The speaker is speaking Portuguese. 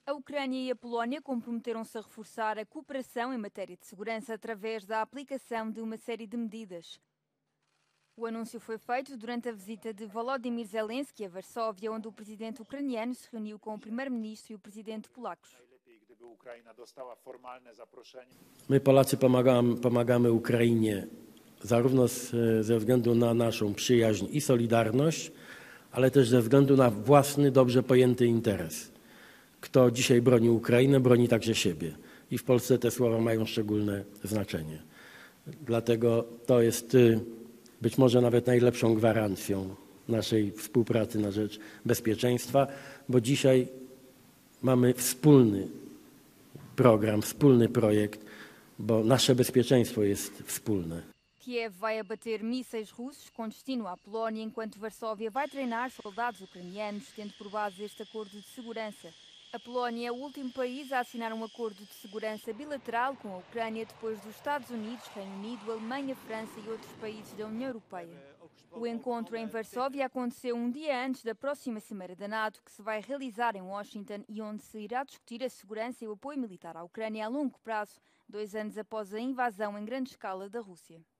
A Ucrânia e a Polónia comprometeram-se a reforçar a cooperação em matéria de segurança através da aplicação de uma série de medidas. O anúncio foi feito durante a visita de Volodymyr Zelensky a Varsóvia, onde o presidente ucraniano se reuniu com o primeiro-ministro e o presidente polacos. My Polacy pomagamy Ukrainie zarówno ze względu na naszą przyjaźń i solidarność, ale też ze względu na własny, dobrze pojęty interes. Kto dzisiaj broni Ukrainę, broni także siebie. I w Polsce te słowa mają szczególne znaczenie. Dlatego to jest być może nawet najlepszą gwarancją naszej współpracy na rzecz bezpieczeństwa, bo dzisiaj mamy wspólny program, wspólny projekt, bo nasze bezpieczeństwo jest wspólne. Kiev vai abater mísseis russos com destino à Polónia, enquanto Varsóvia vai treinar soldados ucranianos, tendo por base este acordo de segurança. A Polónia é o último país a assinar um acordo de segurança bilateral com a Ucrânia depois dos Estados Unidos, Reino Unido, Alemanha, França e outros países da União Europeia. O encontro em Varsóvia aconteceu um dia antes da próxima Cimeira da NATO, que se vai realizar em Washington e onde se irá discutir a segurança e o apoio militar à Ucrânia a longo prazo, 2 anos após a invasão em grande escala da Rússia.